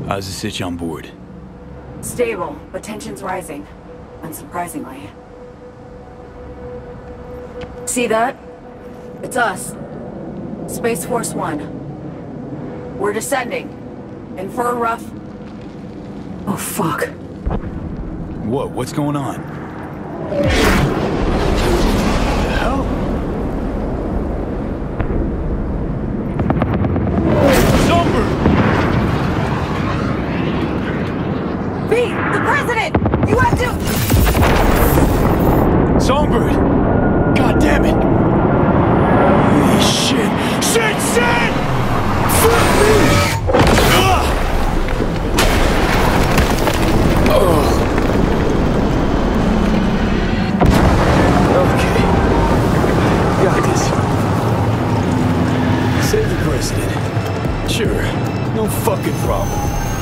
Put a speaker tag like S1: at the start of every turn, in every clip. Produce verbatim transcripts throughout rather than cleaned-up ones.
S1: How's the sitch on board?
S2: Stable, but tension's rising. Unsurprisingly. See that? It's us. Space Force One. We're descending. In for a rough... Oh, fuck.
S1: What? What's going on? The hell? Songbird!
S2: V! The President! You have to...
S1: Songbird! God damn it! Holy shit! Shit! Shit! Fuck me! Ugh! Oh. Okay. Got this. Save the president. Sure. No fucking problem.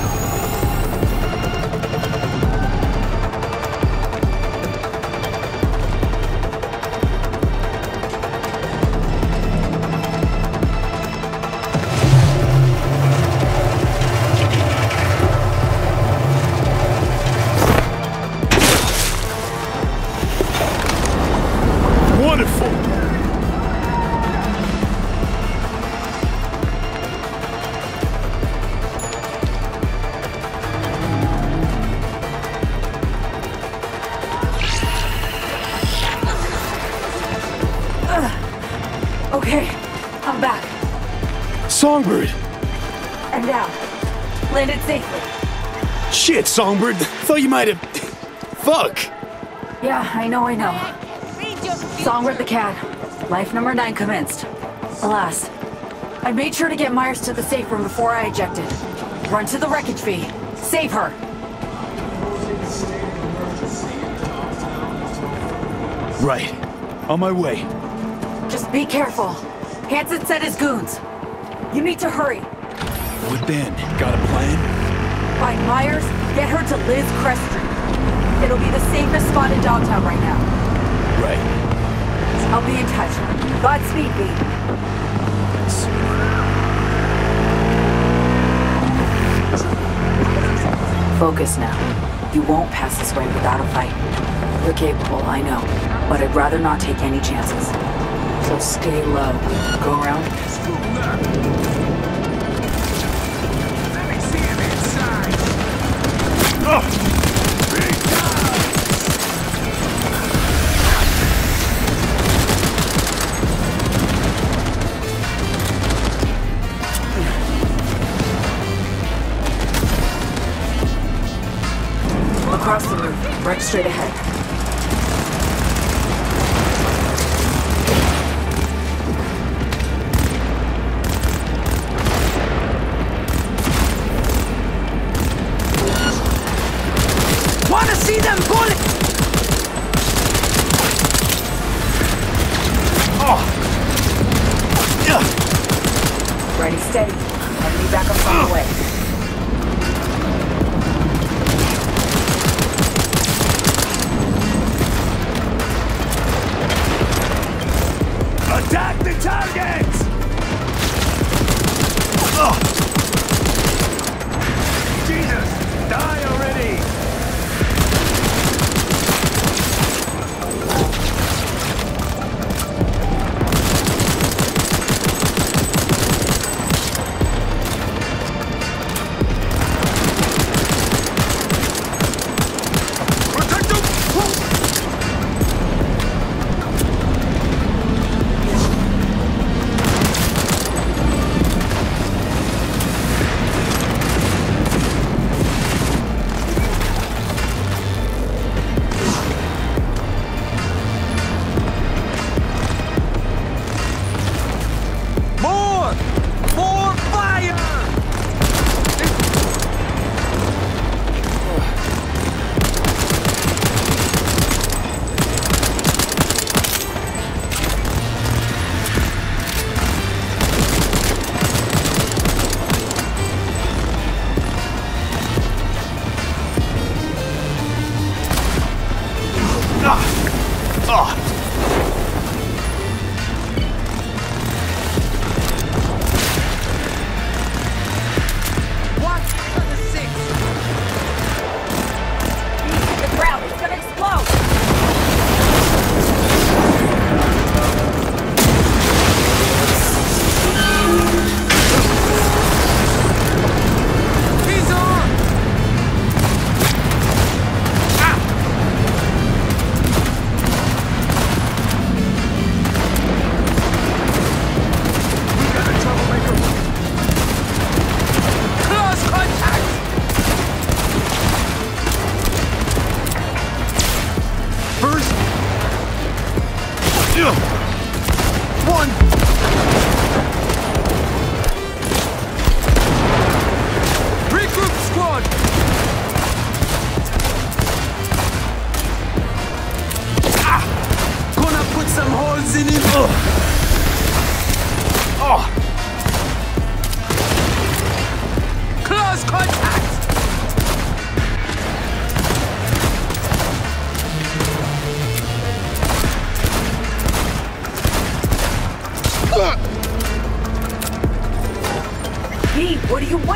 S1: Wonderful!
S2: Okay, I'm back.
S1: Songbird!
S2: And now. Landed safely.
S1: Shit, Songbird! Thought you might have... Fuck!
S2: Yeah, I know, I know. Songbird the cat. Life number nine commenced. Alas. I made sure to get Myers to the safe room before I ejected. Run to the wreckage, V. Save her!
S1: Right. On my way.
S2: Just be careful. Hansen sent his goons. You need to hurry.
S1: What then? Got a plan?
S2: Find Myers, get her to Liz Crest Street. It'll be the safest spot in Dogtown right now.
S1: Right.
S2: I'll be in touch. Godspeed, V. Focus now. You won't pass this way without a fight. You're capable, I know. But I'd rather not take any chances. So stay low. Go around.
S3: Let me see him inside.
S1: Oh!
S2: Across the roof, right straight ahead.
S3: Wanna see them bullet?
S1: Oh! Yeah.
S2: Ready, steady. Enemy backup's on the way.
S3: Attack the targets!
S1: Oh!
S3: Jesus! Die already! Watch for the six.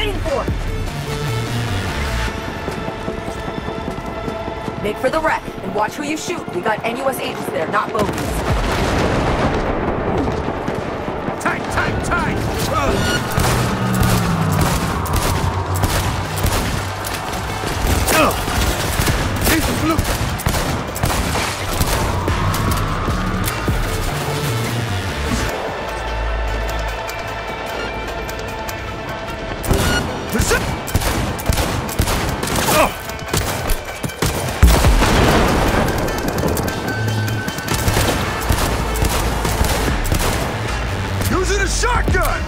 S2: fighting for? Make for the wreck, and watch who you shoot. We got N U S agents there, not bogies.
S3: Tight, tight, tight! Uh. Jesus, look! Using a shotgun!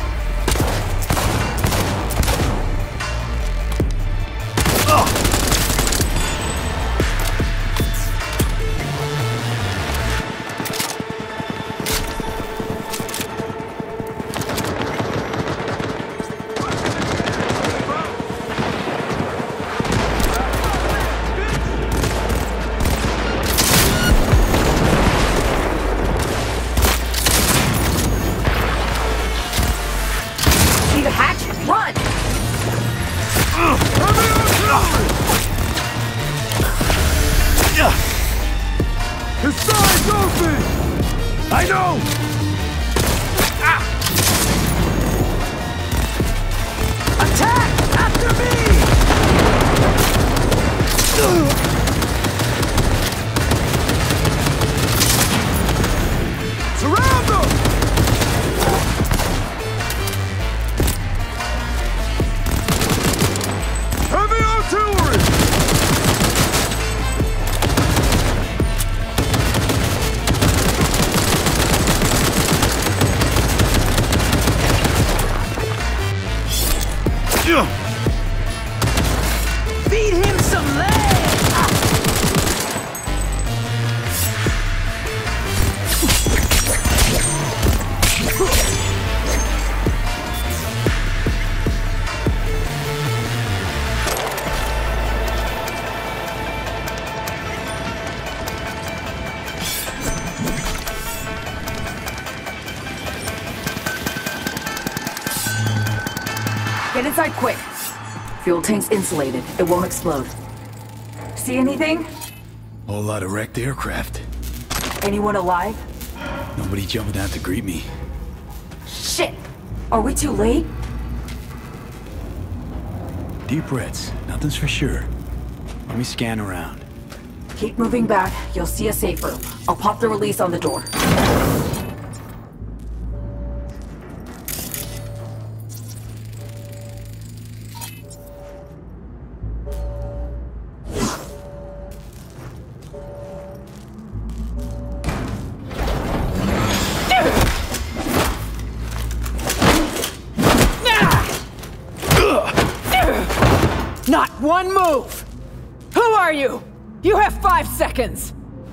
S3: His side's open! I know! Ah. Attack! After me! Surround them! Heavy artillery! Feed him some lead!
S2: Get inside quick. Fuel tank's insulated. It won't explode. See anything?
S1: Whole lot of wrecked aircraft.
S2: Anyone alive?
S1: Nobody jumping out to greet me.
S2: Shit! Are we too late?
S1: Deep breaths. Nothing's for sure. Let me scan around.
S2: Keep moving back. You'll see a safe room. I'll pop the release on the door.
S4: Not one move! Who are you? You have five seconds!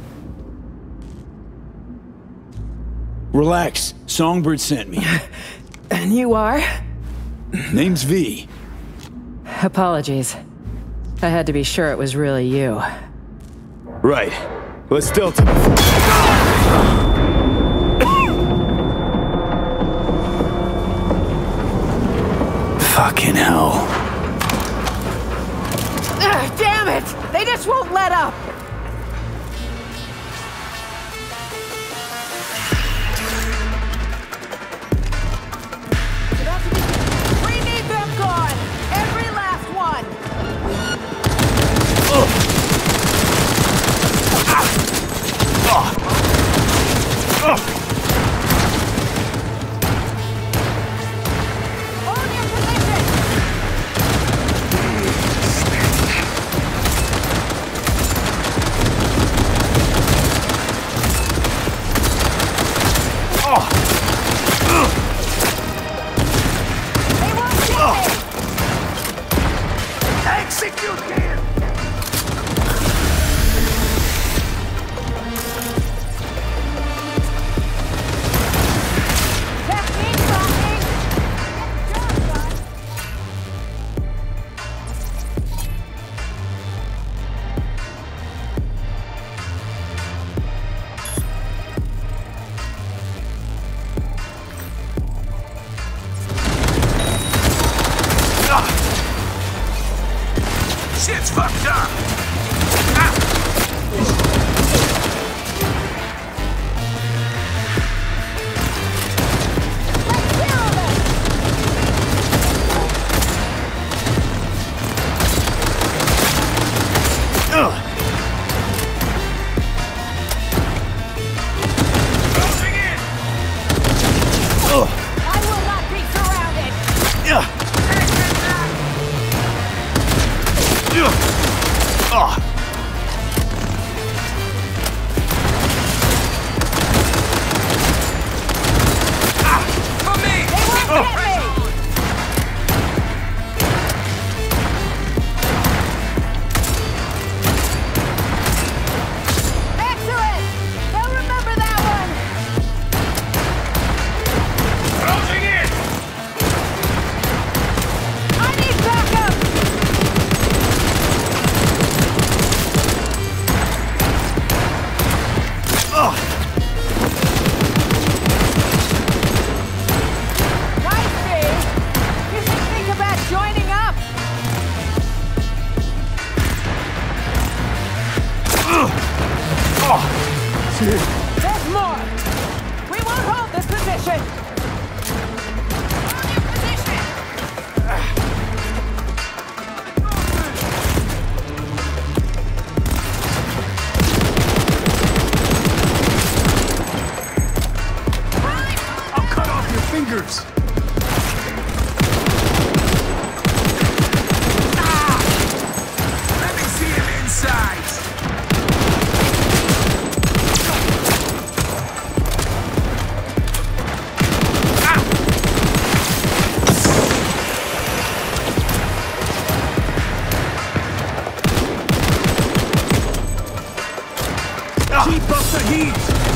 S1: Relax. Songbird sent me.
S4: And you are?
S1: Name's V.
S4: Apologies. I had to be sure it was really you.
S1: Right. Let's Delta. Fucking hell.
S4: Ugh, damn it! They just won't let up! We need them gone! Every last one!
S1: Ugh. Ah. Ah. Ah.
S4: Hold your position! There's more! We won't hold this position!
S3: I'll cut off your fingers! Ah! Let me see him inside! Keep up the heat!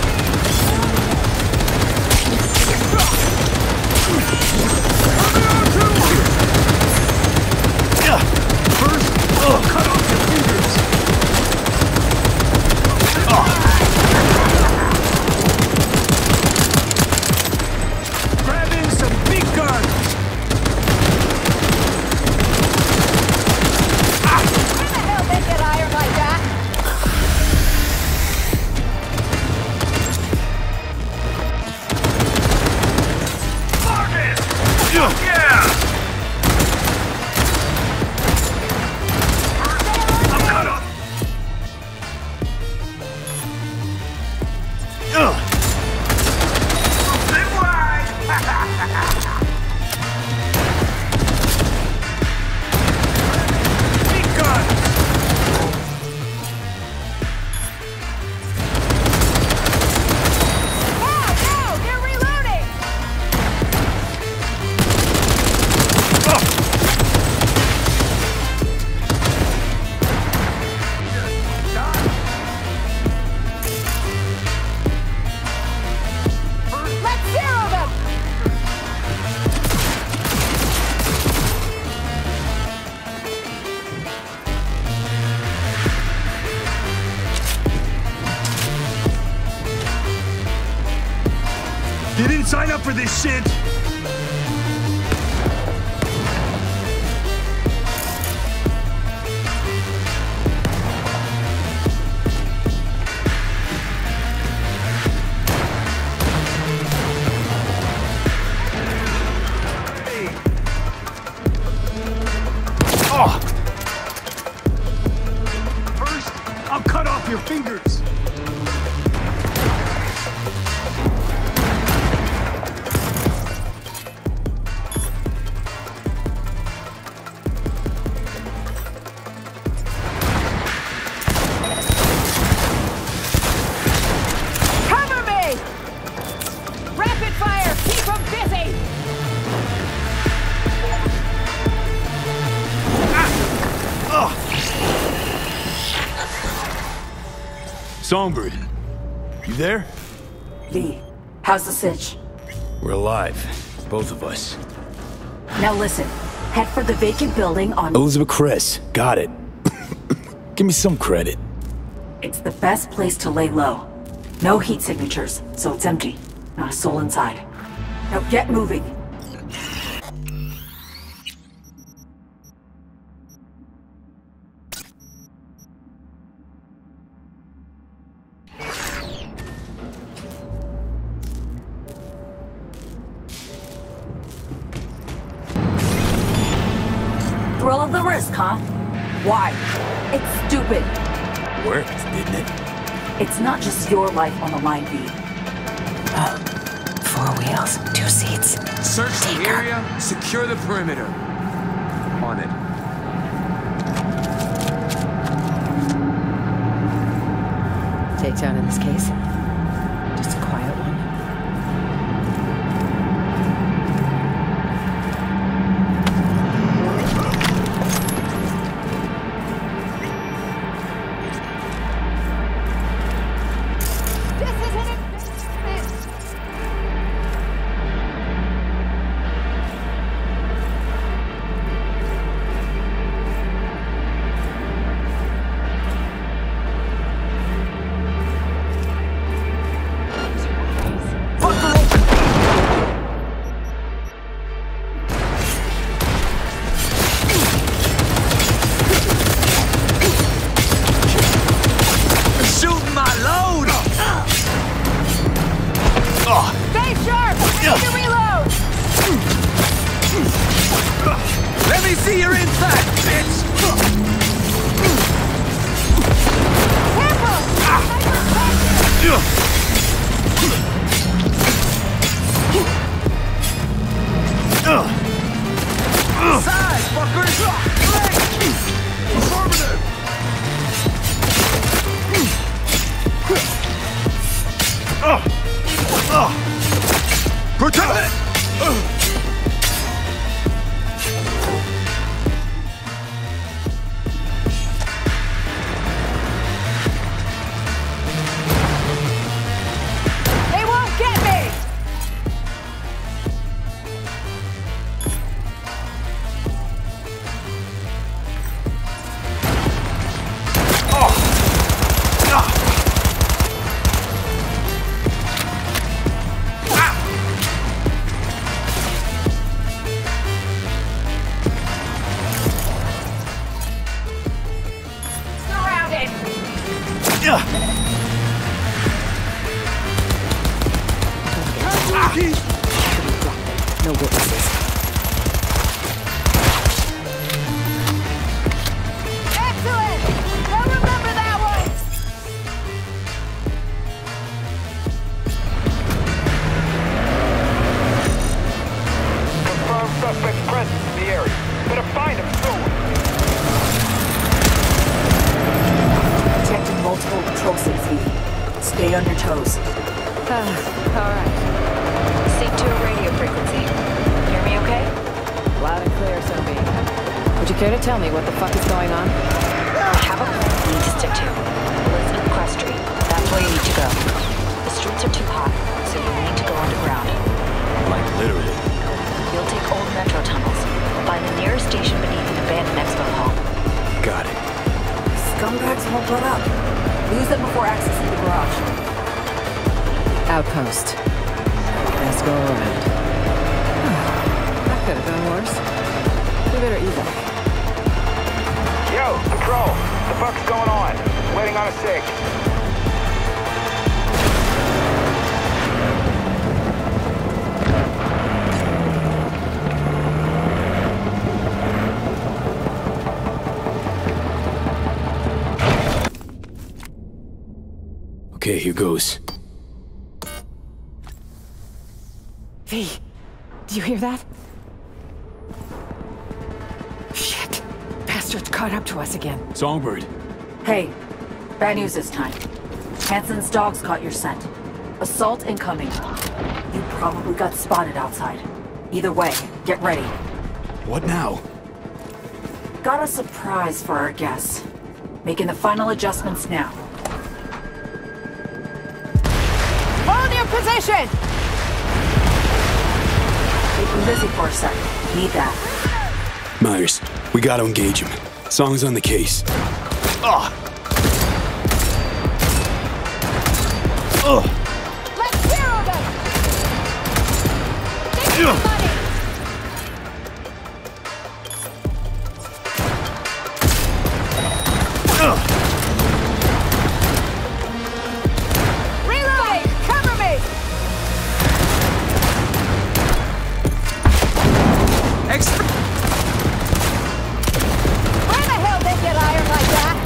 S3: First, I'll cut off your fingers! Grab in some big guns!
S4: Where the hell they get iron like that?
S3: Yeah! I'm cut off! Open wide! Big guns!
S4: Oh, no! They're reloading! Let's zero them!
S3: You didn't sign up for this shit! Oh! First, I'll cut off your fingers!
S4: Cover me! Rapid fire! Keep them busy!
S1: Songbird, you there?
S2: V, how's the sitch?
S1: We're alive. Both of us.
S2: Now listen, head for the vacant building on...
S1: Elizabeth Chris, got it. Give me some credit.
S2: It's the best place to lay low. No heat signatures, so it's empty. Not a soul inside. Now get moving. Thrill of the risk, huh? Why? It's stupid.
S1: Worked, didn't it?
S2: It's not just your life on the line, V.
S5: Four wheels, two seats.
S3: Search the area, secure the perimeter. On it.
S5: Takedown in this case? Just a quiet one?
S4: This is an embarrassment!
S3: see your inside, bitch! Side, fuckers! Affirmative! Protect it!
S4: They won't get me! Surrounded!
S5: No witnesses.
S4: Excellent! They'll remember that one!
S6: Confirmed suspect's presence in the area. Better find him soon.
S2: Detecting multiple patrol cities. Stay on your toes.
S5: Alright.
S7: Sync to a radio frequency. Hear me okay?
S5: Loud and clear, Sophie. Would you care to tell me what the fuck is going on?
S7: I have a plan you need to stick to. Elizabeth Crest Street. That's where you need to go. The streets are too hot, so you need to go underground.
S1: Like literally.
S7: You'll take old metro tunnels. Find the nearest station beneath an abandoned expo hall.
S1: Got it.
S2: Scumbags won't let up. Lose them before accessing the garage.
S5: Outpost. Let's go around. That could have gone worse. We better evac.
S6: Yo, Patrol! The fuck's going on? Waiting on a sig.
S1: Okay, here goes.
S5: V, do you hear that? Shit. Bastards caught up to us again.
S1: Songbird.
S2: Hey, bad news this time. Hansen's dogs caught your scent. Assault incoming. You probably got spotted outside. Either way, get ready.
S1: What now?
S2: Got a surprise for our guests. Making the final adjustments now.
S4: Hold your position!
S2: Keep them busy for a sec. Need that.
S1: Myers, we gotta engage him. Song's on the case. Ugh. Ugh.
S4: Let's zero them! Take your money! Reloading! Cover me!
S3: Extra.
S4: Where the hell they get iron like that?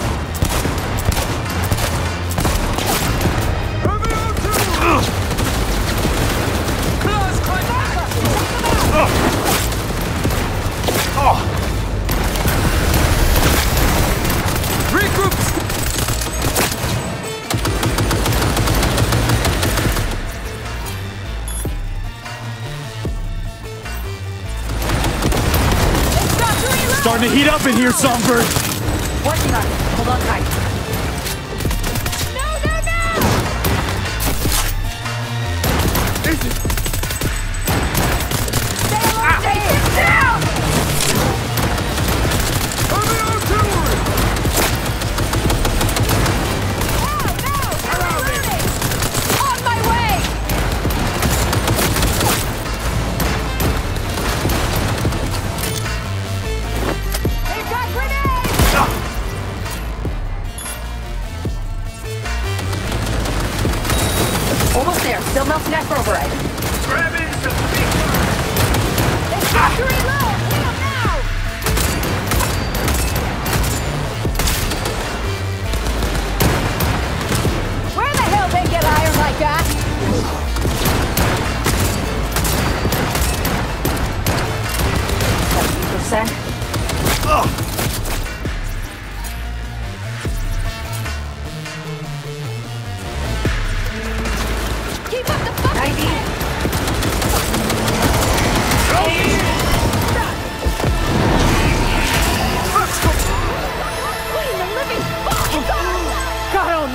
S3: Close contact! Regroup!
S1: Starting to heat up in here, Songbird.
S2: Working on it. Hold on tight.
S4: No, no, no! Stay alert! Take him down!
S3: Heavy artillery!
S4: Oh, no! They're running! On my way! They've got grenades!
S2: Almost there. Still melting that override.
S3: Grab into the speaker!
S4: It's got to reload! Now, now!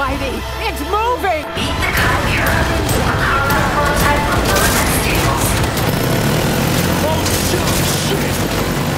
S4: Spidey! It's moving!
S8: Meet the Chimera. A combat prototype of Millicent Stables.
S3: Oh, shit!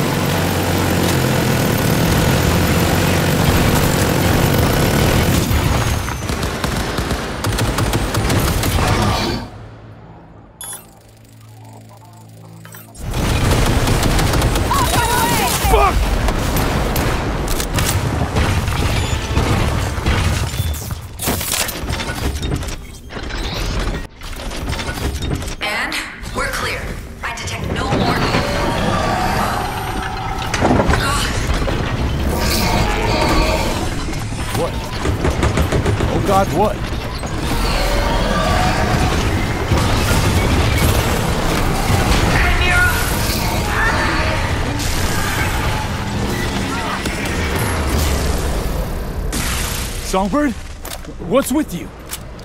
S1: God, what? Songbird? What's with you?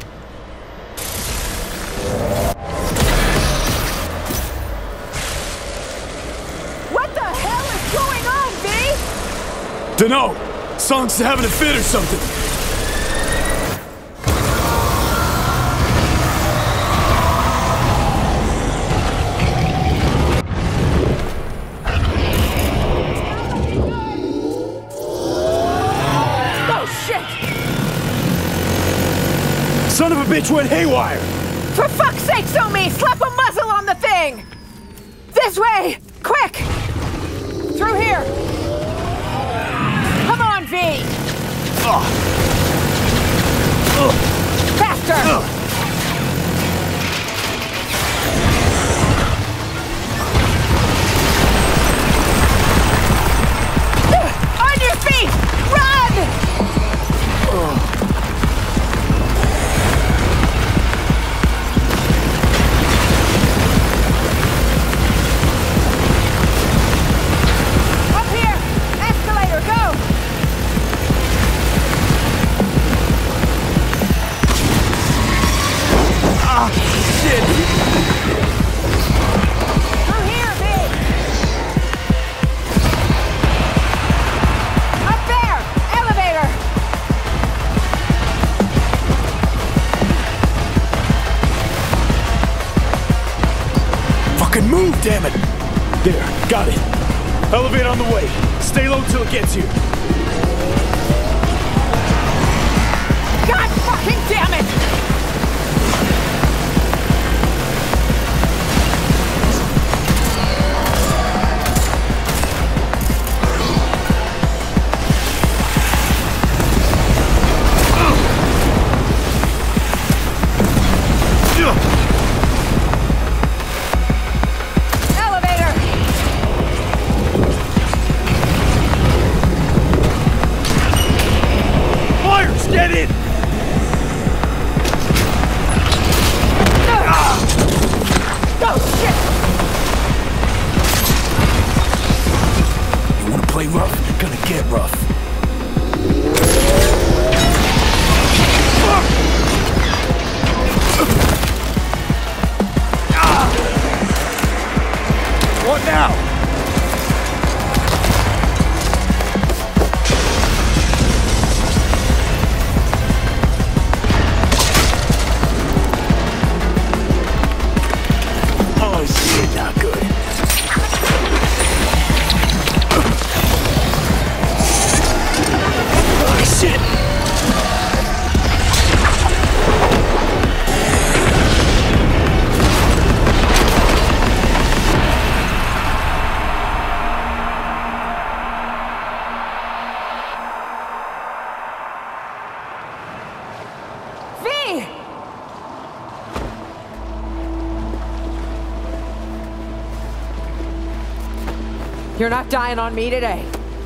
S4: What the hell is going on, V?
S1: Dunno. Song's having a fit or something. Son of a bitch went haywire!
S4: For fuck's sake, Somi! Slap a muzzle on the thing! This way! Quick! Through here! Come on, V!
S1: Ugh. Ugh.
S4: Faster!
S1: Ugh.
S4: On your feet! Run!
S1: Ugh. Move, damn it! There, got it. Elevator on the way. Stay low till it gets here.
S4: God fucking damn it!
S1: Get in!
S4: Oh, shit!
S1: You wanna play rough? You're gonna get rough. What now?
S4: You're not dying on me today.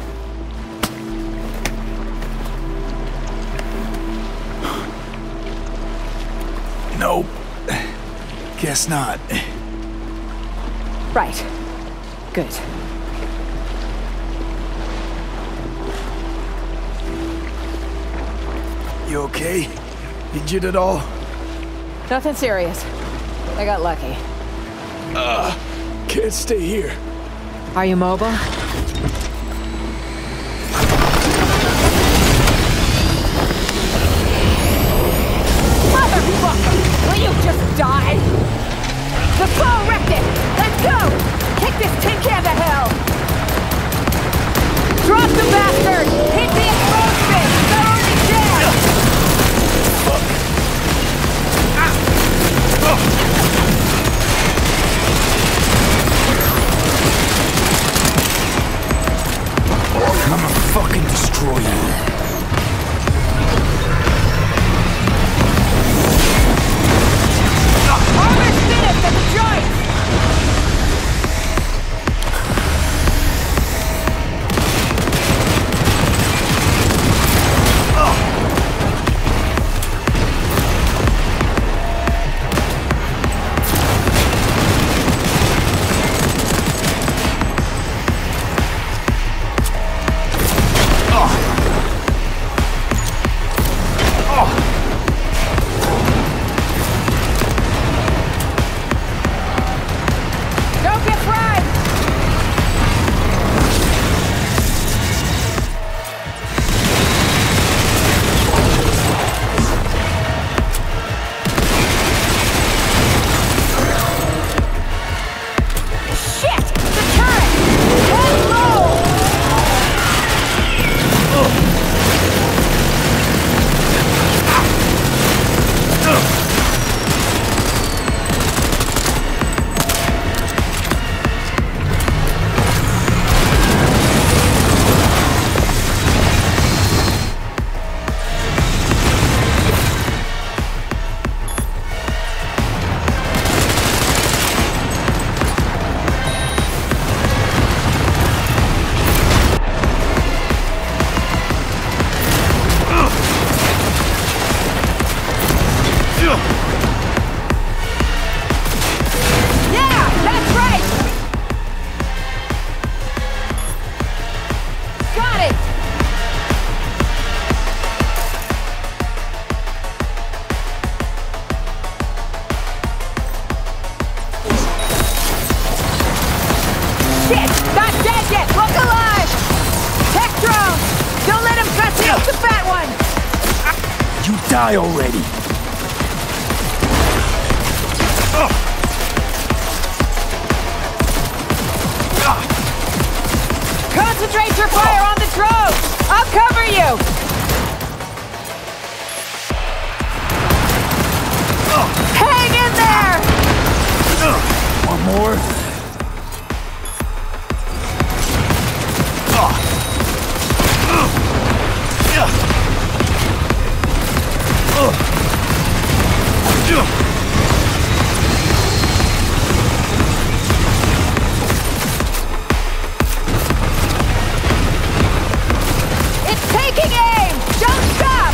S1: Nope. Guess not.
S4: Right. Good.
S1: You okay? Injured at all?
S4: Nothing serious. I got lucky.
S1: Uh, can't stay here.
S4: Are you mobile?
S1: You die already!
S4: Concentrate your fire on the drone! I'll cover you! Hang in there!
S1: One more.
S4: It's taking aim! Don't stop!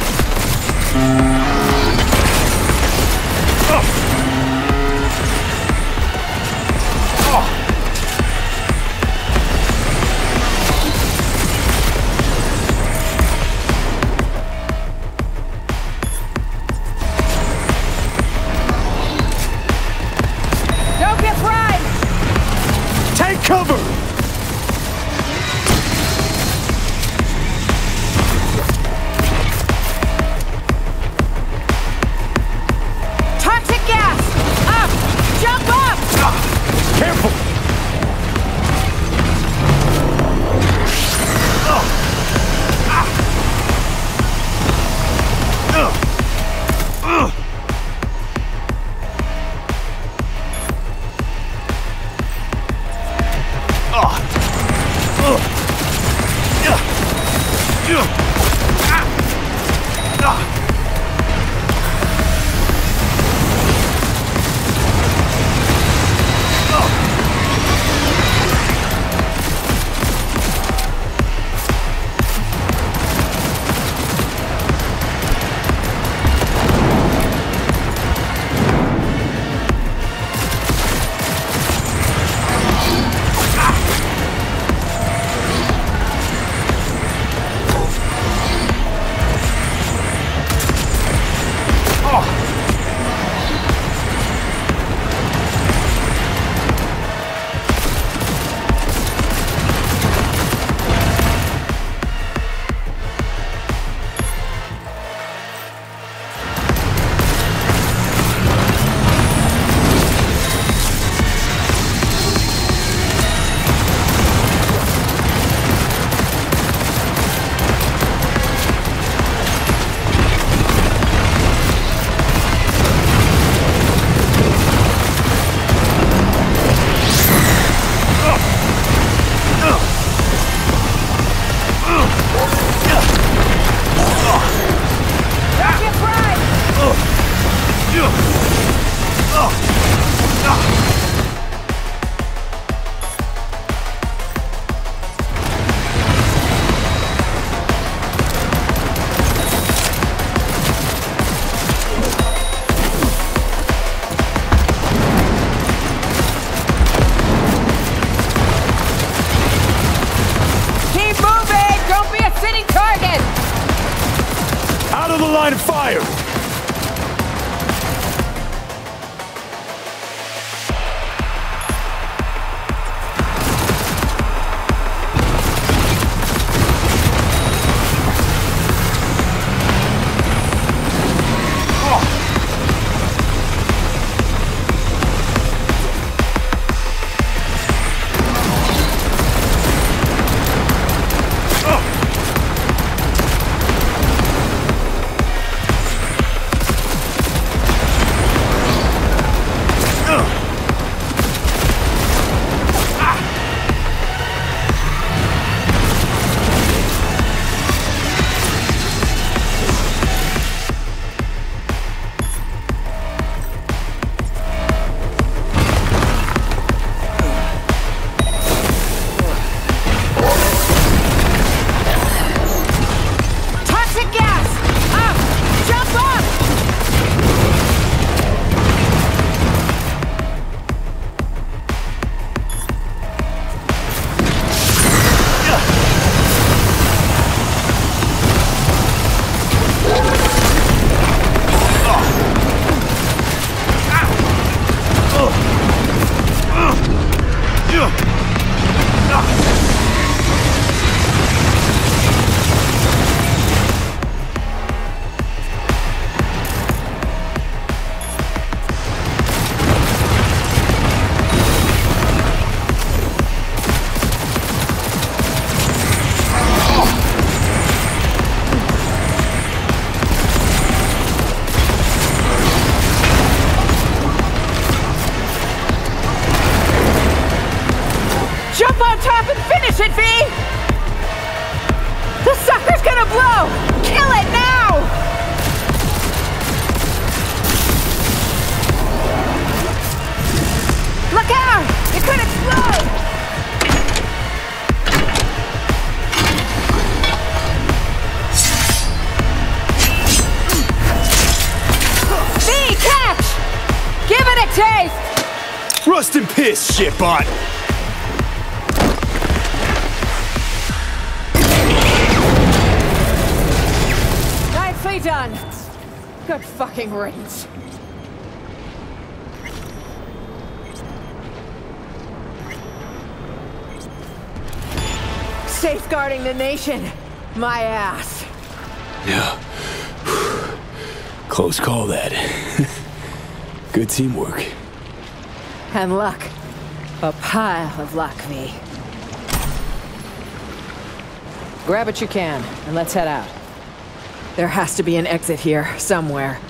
S4: Don't get fried!
S1: Take cover!
S4: Toxic gas! Up! Jump up!
S1: Careful! Out of the line of fire! Rust and piss, shitbot!
S4: Nicely done. Good fucking riddance. Safeguarding the nation. My ass.
S1: Yeah. Close call, that. Good teamwork.
S4: And luck. A pile of luck, V.
S5: Grab what you can, and let's head out.
S4: There has to be an exit here, somewhere.